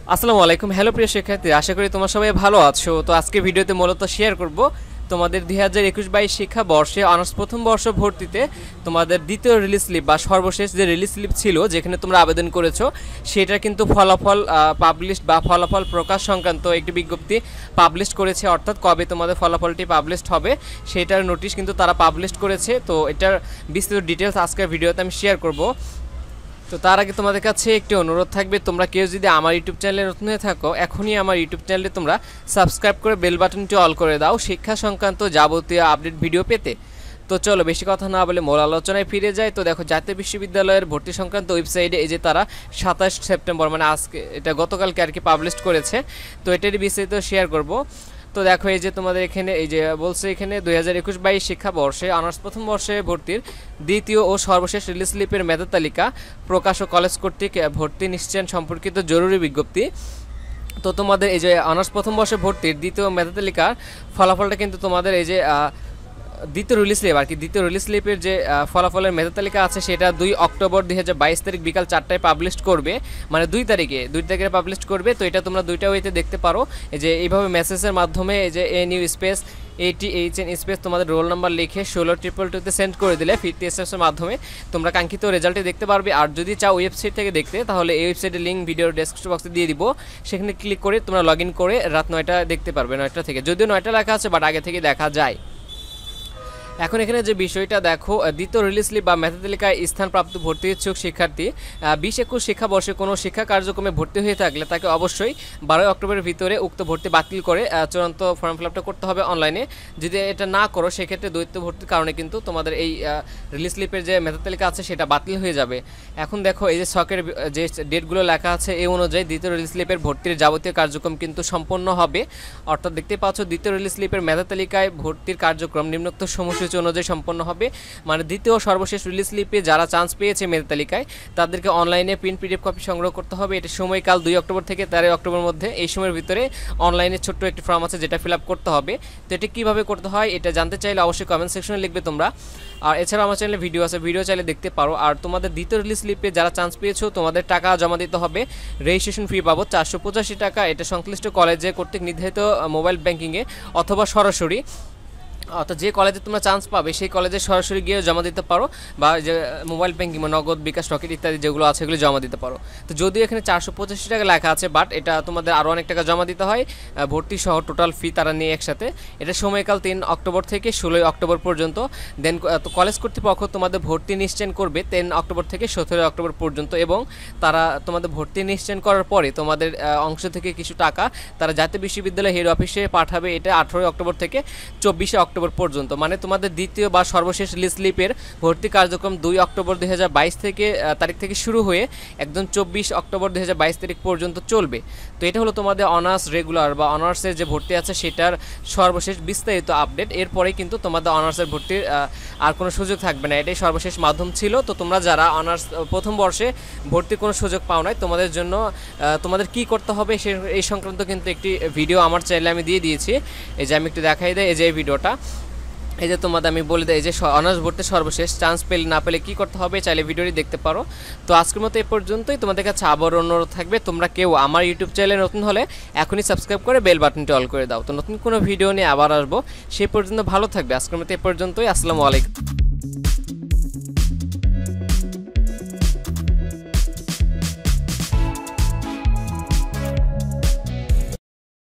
আসসালামু আলাইকুম। হ্যালো প্রিয় শিক্ষার্থী, আশা করি তোমরা সবাই ভালো আছো। তো আজকে ভিডিওতে মূলত শেয়ার করব তোমাদের 2021-22 শিক্ষাবর্ষে অনার্স প্রথম বর্ষ ভর্তিতে তোমাদের দ্বিতীয় রিলিজ স্লিপ বা সর্বশেষ যে রিলিজ স্লিপ ছিল যেখানে তোমরা আবেদন করেছো সেটার কিন্তু ফলাফল পাবলিশ বা ফলাফল প্রকাশ সংক্রান্ত একটি বিজ্ঞপ্তি পাবলিশ করেছে, অর্থাৎ কবে তোমাদের ফলাফলটি পাবলিশড হবে সেটার নোটিশ কিন্তু তারা পাবলিশ করেছে। তো এটার বিস্তারিত ডিটেলস আজকের ভিডিওতে আমি শেয়ার করব। তো তার আগে তোমাদের কাছে একটি অনুরোধ থাকবে, তোমরা কেউ যদি আমার ইউটিউব চ্যানেলে নতুন হয়ে থাকো এখনই আমার ইউটিউব চ্যানেলে তোমরা সাবস্ক্রাইব করে বেল বাটনটি অল করে দাও শিক্ষা সংক্রান্ত যাবতীয় আপডেট ভিডিও পেতে। তো চলো বেশি কথা না বলে মূল আলোচনায় ফিরে যায়। তো দেখো, জাতীয় বিশ্ববিদ্যালয়ের ভর্তি সংক্রান্ত ওয়েবসাইটে এই যে তারা 27 সেপ্টেম্বর মানে আজকে, এটা গতকালকে আর কি পাবলিশ করেছে। তো এটারই বিস্তারিত শেয়ার করব। তো দেখো, এই যে তোমাদের এখানে এই যে বলছে এখানে 2021-22 শিক্ষাবর্ষে অনার্স প্রথম বর্ষে ভর্তির দ্বিতীয় ও সর্বশেষ রিলিজ স্লিপের মেধা তালিকা প্রকাশ ও কলেজ কর্তৃক ভর্তি নিশ্চয়ন সম্পর্কিত জরুরি বিজ্ঞপ্তি। তো তোমাদের এই যে অনার্স প্রথম বর্ষে ভর্তির দ্বিতীয় মেধা তালিকার ফলাফলটা কিন্তু তোমাদের এই যে দ্বিতীয় রিলিজ স্লিপ আর কি, দ্বিতীয় রিলিজ স্লিপের যে ফলাফলের মেধা তালিকা আছে সেটা 2 অক্টোবর 2022 তারিখ বিকাল 4টায় পাবলিশ করবে, মানে 2 তারিখে পাবলিশ করবে। তো এটা তোমরা দুইটা ওয়েতে দেখতে পারো, এই যে এইভাবে মেসেজের মাধ্যমে এই যে এনইউ স্পেস ATHN স্পেস তোমাদের রোল নাম্বার লিখে 162222-তে সেন্ড করে দিলে FTSS এর মাধ্যমে তোমরা কাঙ্ক্ষিত রেজাল্টে দেখতে পারবে। আর যদি চাও ওয়েবসাইট থেকে দেখতে, তাহলে এই ওয়েবসাইটের লিঙ্ক ভিডিওর ডেসক্রিপশন বক্সে দিয়ে দিব, সেখানে ক্লিক করে তোমরা লগ ইন করে রাত 9টা দেখতে পারবে, 9টা থেকে, যদিও 9টা লেখা আছে বাট আগে থেকে দেখা যায়। এখন এখানে যে বিষয়টা দেখো, দ্বিতীয় রিলিজ স্লিপ বা মেধা তালিকায় স্থানপ্রাপ্ত ভর্তি ইচ্ছুক শিক্ষার্থী 20-21 শিক্ষাবর্ষে কোনো শিক্ষা কার্যক্রমে ভর্তি হয়ে থাকলে তাকে অবশ্যই 12 অক্টোবরের ভিতরে উক্ত ভর্তি বাতিল করে চূড়ান্ত ফর্ম ফিল আপটা করতে হবে অনলাইনে। যদি এটা না করো সেক্ষেত্রে দ্বৈত ভর্তির কারণে কিন্তু তোমাদের এই রিলিজ স্লিপের যে মেধা তালিকা আছে সেটা বাতিল হয়ে যাবে। এখন দেখো, এই যে ছকের যে ডেটগুলো লেখা আছে এই অনুযায়ী দ্বিতীয় রিলিজ স্লিপের ভর্তির যাবতীয় কার্যক্রম কিন্তু সম্পন্ন হবে। অর্থাৎ দেখতে পাচ্ছ, দ্বিতীয় রিলিজ স্লিপের মেধা তালিকায় ভর্তির কার্যক্রম নিম্নোক্ত সময়সূচি অনুযায়ী সম্পন্ন হবে। মানে দ্বিতীয় সর্বশেষ রিলিজ স্লিপে যারা চান্স পেয়েছে মেধা তালিকায় তাদেরকে অনলাইনে প্রিন্ট পিডিএফ কপি সংগ্রহ করতে হবে। এটা সময়কাল 2 অক্টোবর থেকে 13 অক্টোবর মধ্যে, এই সময়ের ভিতরে অনলাইনে ছোট্ট একটি ফর্ম আছে যেটা ফিল আপ করতে হবে। তো এটা কীভাবে করতে হয় এটা জানতে চাইলে অবশ্যই কমেন্ট সেকশনে লিখবে তোমরা। আর এছাড়াও আমার চ্যানেলে ভিডিও আছে, ভিডিও চাইলে দেখতে পারো। আর তোমাদের দ্বিতীয় রিলিজ স্লিপে যারা চান্স পেয়েছো তোমাদের টাকা জমা দিতে হবে, রেজিস্ট্রেশন ফি বাবদ 485 টাকা। এটা সংশ্লিষ্ট কলেজে কর্তৃক নির্ধারিত মোবাইল ব্যাঙ্কিংয়ে অথবা সরাসরি, অর্থাৎ যে কলেজে তোমরা চান্স পাবে সেই কলেজে সরাসরি গিয়ে জমা দিতে পারো, বা যে মোবাইল ব্যাঙ্কিং নগদ, বিকাশ, রকেট ইত্যাদি যেগুলো আছে এগুলো জমা দিতে পারো। তো যদিও এখানে 485 টাকা লেখা আছে বাট এটা তোমাদের আরও অনেক টাকা জমা দিতে হয়, ভর্তি সহ টোটাল ফি তারা নিয়ে একসাথে। এটা সময়কাল 3 অক্টোবর থেকে 16 অক্টোবর পর্যন্ত। দেন কলেজ কর্তৃপক্ষ তোমাদের ভর্তি নিশ্চয়ন করবে 10 অক্টোবর থেকে 17 অক্টোবর পর্যন্ত, এবং তারা তোমাদের ভর্তি নিশ্চয়ন করার পরে তোমাদের অংশ থেকে কিছু টাকা তারা জাতীয় বিশ্ববিদ্যালয় হেড অফিসে পাঠাবে। এটা 18 অক্টোবর থেকে 24 অক্টোবর পর্যন্ত। মানে তোমাদের দ্বিতীয় বা সর্বশেষ রিলিজ স্লিপের ভর্তি কার্যক্রম 2 অক্টোবর 2022 তারিখ থেকে শুরু হয়ে একদম 24 অক্টোবর 2022 তারিখ পর্যন্ত চলবে। তো এটা হলো তোমাদের অনার্স রেগুলার বা অনার্সের যে ভর্তি আছে সেটার সর্বশেষ বিস্তারিত আপডেট। এরপরে কিন্তু তোমাদের অনার্সের ভর্তির আর কোনো সুযোগ থাকবে না, এটাই সর্বশেষ মাধ্যম ছিল। তো তোমরা যারা অনার্স প্রথম বর্ষে ভর্তির কোনো সুযোগ পাও নাই, তোমাদের জন্য তোমাদের কি করতে হবে এই সংক্রান্ত কিন্তু একটি ভিডিও আমার চ্যানেলে আমি দিয়ে দিয়েছি। এই যে আমি একটু দেখাই দেয়, এই যে এই ভিডিওটা, এই যে তোমাদের আমি বলে দিই, এই যে অনার্স ভর্তির সর্বশেষ চান্স পেলে না পেলে কী করতে হবে চাইলে ভিডিওটি দেখতে পারো। তো আজকের মতো এই পর্যন্তই। তোমাদের কাছে আবার অনুরোধ থাকবে, তোমরা কেউ আমার ইউটিউব চ্যানেলে নতুন হলে এখনই সাবস্ক্রাইব করে বেল বাটনটি অল করে দাও। তো নতুন কোনো ভিডিও নিয়ে আবার আসবো, সেই পর্যন্ত ভালো থাকবে। আজকের মতো এই পর্যন্তই। আসসালামু আলাইকুম।